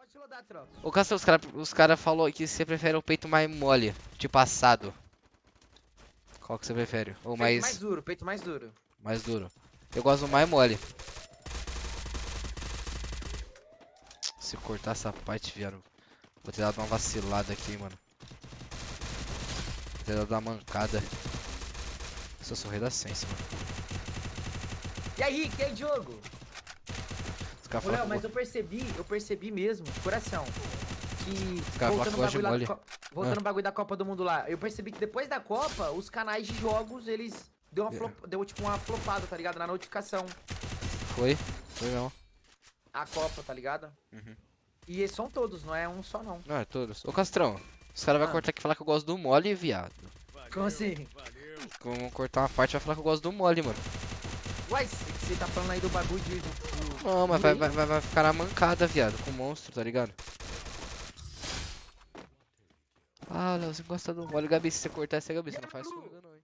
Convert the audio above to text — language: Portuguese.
Pode rodar, tropa. Ô, Castro, os cara falou que você prefere o peito mais mole, tipo assado. Qual que você prefere? Ou Peito mais mais, duro, peito mais duro. mais duro? Eu gosto do mais mole. Se cortar essa parte, viado, vou ter dado uma vacilada aqui, mano. Vou ter dado uma mancada. Eu sou rei da ciência, mano. E aí, Rick? E aí, Diogo? Os caras Ô, falam Léo, que mas eu percebi mesmo, de coração, que os caras falam que eu gosto de mole. voltando no bagulho da Copa do Mundo lá, eu percebi que depois da Copa, os canais de jogos, eles deu tipo uma flopada, tá ligado? Na notificação. Foi? Foi mesmo. A Copa, tá ligado? Uhum. E esses são todos, não é um só não. Não, é todos. Ô, Castrão, os caras vão Ah, cortar aqui e falar que eu gosto do mole, viado. como assim? Vão cortar uma parte e vai falar que eu gosto do mole, mano. Uai, você tá falando aí do bagulho do Não, mas do vai ficar na mancada, viado, com o monstro, tá ligado? Ah, Léo, você gosta do mole. Gabi, se você cortar essa, Gabi, você não faz comigo não, hein?